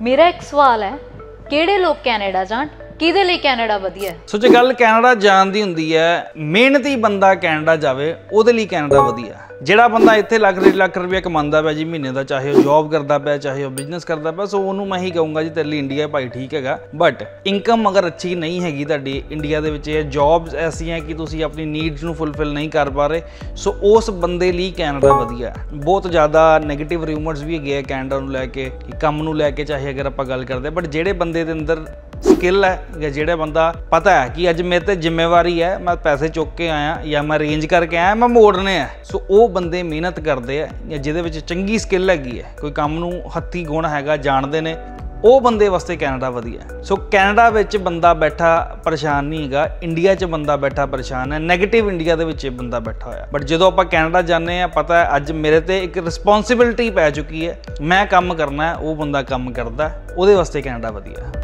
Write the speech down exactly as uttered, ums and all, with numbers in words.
मेरा एक सवाल है, किहड़े लोग कैनेडा जाण, किहदे लई कैनेडा वधिया है? सो जे गल कैनेडा जाण दी हुंदी है, मेहनती बंदा कैनेडा जावे ਉਹਦੇ ਲਈ कैनेडा वधिया है। ਜਿਹੜਾ ਬੰਦਾ ਇੱਥੇ ਲੱਖ ਡੇਢ ਲੱਖ ਰੁਪਇਆ ਕਮਾਉਂਦਾ ਪਿਆ ਜੀ ਮਹੀਨੇ ਦਾ, ਚਾਹੇ ਉਹ ਜੌਬ ਕਰਦਾ ਪਿਆ ਚਾਹੇ ਉਹ ਬਿਜ਼ਨਸ ਕਰਦਾ ਪਿਆ, ਸੋ ਉਹਨੂੰ ਮੈਂ ਹੀ ਕਹੂੰਗਾ ਜੀ ਤੇਰੇ ਲਈ ਇੰਡੀਆ ਭਾਈ ਠੀਕ ਹੈਗਾ। ਬਟ ਇਨਕਮ ਅਗਰ ਅੱਛੀ ਨਹੀਂ ਹੈਗੀ ਤੁਹਾਡੀ ਇੰਡੀਆ ਦੇ ਵਿੱਚ, ਇਹ ਜੌਬਸ ਐਸੀਆਂ ਕਿ ਤੁਸੀਂ ਆਪਣੀ ਨੀਡਸ ਨੂੰ ਫੁੱਲਫਿਲ ਨਹੀਂ ਕਰ ਪਾ ਰਹੇ, ਸੋ ਉਸ ਬੰਦੇ ਲਈ ਕੈਨੇਡਾ ਵਧੀਆ ਹੈ। ਬਹੁਤ ਜ਼ਿਆਦਾ ਨੈਗੇਟਿਵ ਰਿਊਮਰਸ ਵੀ ਹੈਗੇ ਆ ਕੈਨੇਡਾ ਨੂੰ ਲੈ ਕੇ, ਕਿ ਕੰਮ ਨੂੰ ਲੈ ਕੇ ਚਾਹੇ ਅਗਰ ਆਪਾਂ ਗੱਲ ਕਰਦੇ, ਬਟ ਜਿਹੜੇ ਬੰਦੇ ਦੇ ਅੰਦਰ स्किल है या जेड़ा बंदा पता है कि अज मेरे ते जिम्मेवारी है, मैं पैसे चुक के आया या मैं अरेंज करके आया, मैं मोड़ने हैं, सो वो बंदे मेहनत करते हैं या जिहदे विच चंगी स्किल हैगी है, कोई काम नूं हत्थी गुण हैगा, जानते ने, वो बंदे वास्ते कैनेडा वधिया है। सो कैनेडा विच बंदा बैठा परेशान नहीं हैगा, इंडिया च बंदा बैठा परेशान है, नैगेटिव इंडिया दे विच बंदा बैठा होया। बट जदों आपां कैनेडा जाने आ, पता है अज मेरे ते एक रिस्पोंसिबिलिटी पै चुकी है, मैं काम करना है, वो बंदा काम करदा है, ਉਹਦੇ वास्ते कैनेडा वधिया है।